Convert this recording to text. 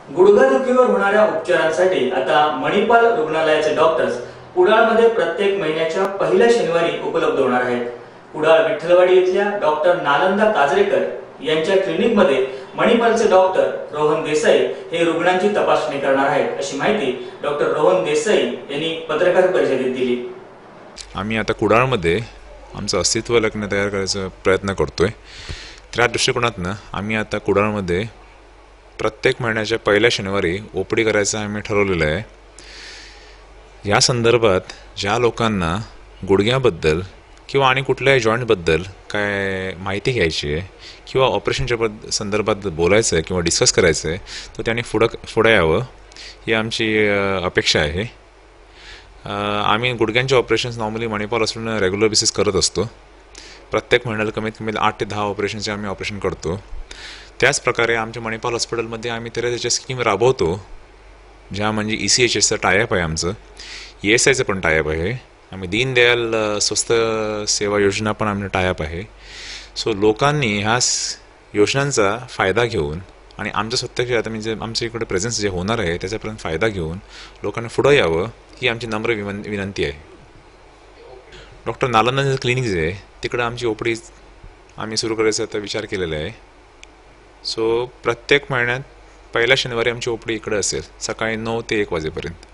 गुडघादुखीवर होणाऱ्या उपचारांसाठी आता मणिपाल रुग्णालयाचे डॉक्टर्स कुडाळमध्ये प्रत्येक महिन्याच्या पहिल्या शनिवारी उपलब्ध होणार आहेत। कुडाळ विठ्ठलवाडी इथल्या डॉक्टर नालंदा काजरेकर यांच्या क्लिनिकमध्ये मणिपालचे डॉक्टर रोहन देसाई हे रुग्णांची तपासणी करणार आहेत, अशी माहिती डॉक्टर रोहन देसाई यांनी पत्रकार परिषदेत दिली। आम्ही आता कुडाळमध्ये आमचं अस्तित्व लग्न तयार करायचा प्रयत्न करतोय। त्या दृष्टिकोनातून आम्ही आता कुडाळमध्ये प्रत्येक महिन्याच्या पहिल्या शनिवारी ओपीडी करायचं आम्ही ठरवलेलं आहे। या संदर्भात ज्या लोकांना गुडघ्याबद्दल किंवा आणि कुठल्याही जॉईंटबद्दल काय माहिती घ्यायची आहे किंवा ऑपरेशनच्या संदर्भात बोलायचं आहे किंवा डिस्कस करायचं आहे तर त्यांनी पुढे यावं ही आमची अपेक्षा आहे। आम्ही गुडघ्यांचे ऑपरेशन्स नॉर्मली मणिपाल हॉस्पिटलला रेग्युलर बेसिस करत असतो। प्रत्येक महिन्याला कमीत कमी 8 ते 10 ऑपरेशनचे आम्ही ऑपरेशन करतो। त्याच प्रकारे आमच्या मणिपाल हॉस्पिटलमध्ये आम्ही त्याच्या स्कीम राबवतो, ज्या म्हणजे ECHSचं टायअप आहे, आमचं ESIचं पण टायअप आहे, आम्ही दीनदयाल स्वस्त सेवा योजना पण आमचं टायअप आहे। सो लोकांनी ह्या योजनांचा फायदा घेऊन आणि आमच्या स्वतःचे आता म्हणजे आमच्या इकडे प्रेझेन्स जे होणार आहे त्याच्यापर्यंत फायदा घेऊन लोकांनी पुढे यावं ही आमची नम्र विनंती आहे। डॉक्टर नालंदा क्लिनिक जे आहे तिकडे आमची ओपीडी आम्ही सुरू करायचा आता विचार केलेला आहे। सो प्रत्येक महिन्यात पहिल्या शनिवारी आमची ओपीडी इकडे असेल, सकाळी 9 ते 1 वाजेपर्यंत।